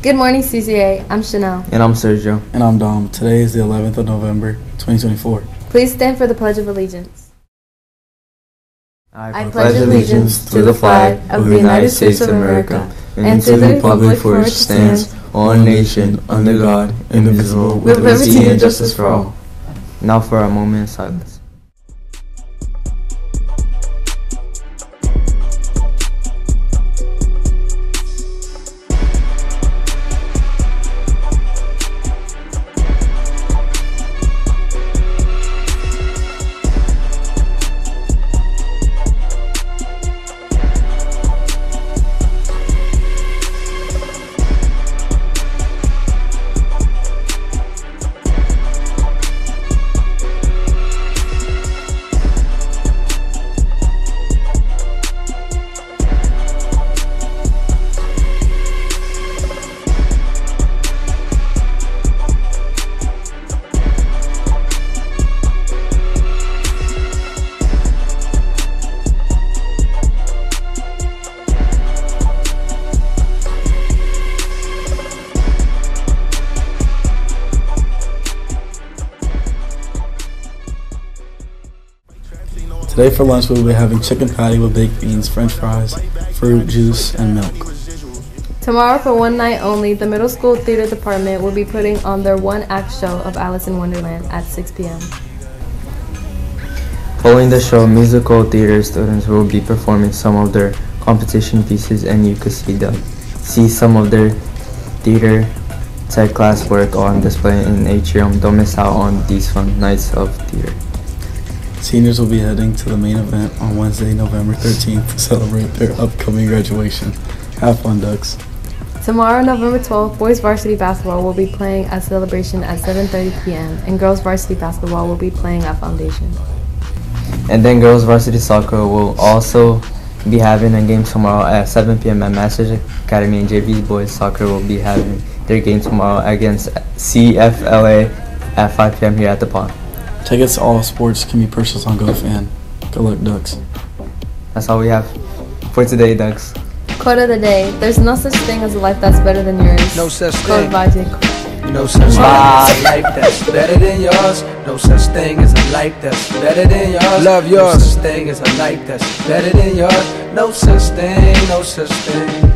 Good morning, CCA. I'm Chanel. And I'm Sergio. And I'm Dom. Today is the 11th of November, 2024. Please stand for the Pledge of Allegiance. I pledge allegiance to the flag of the United States of America and to the republic for which it stands, one nation, under God, indivisible, with liberty and justice for all. Now for a moment of silence. Today for lunch we'll be having chicken patty with baked beans, french fries, fruit juice, and milk. Tomorrow for one night only, the middle school theater department will be putting on their one-act show of Alice in Wonderland at 6 p.m. Following the show, musical theater students will be performing some of their competition pieces, and you could see some of their theater tech classwork on display in Atrium. Don't miss out on these fun nights of theater. Seniors will be heading to the main event on Wednesday, November 13th to celebrate their upcoming graduation. Have fun, Ducks. Tomorrow, November 12th, boys varsity basketball will be playing at Celebration at 7:30 p.m. and girls varsity basketball will be playing at Foundation. And then girls varsity soccer will also be having a game tomorrow at 7 p.m. at Masters Academy, and JV boys soccer will be having their game tomorrow against CFLA at 5 p.m. here at the pond. Tickets to all sports can be purchased on GoFan. Good luck, Ducks. That's all we have for today, Ducks. Quote of the day: there's no such thing as a life that's better than yours. No such Quote thing. by J. No such thing as a life that's better than yours. No such thing as a life that's better than yours. Love yours. No such thing as a life that's better than yours. No such thing, no such thing.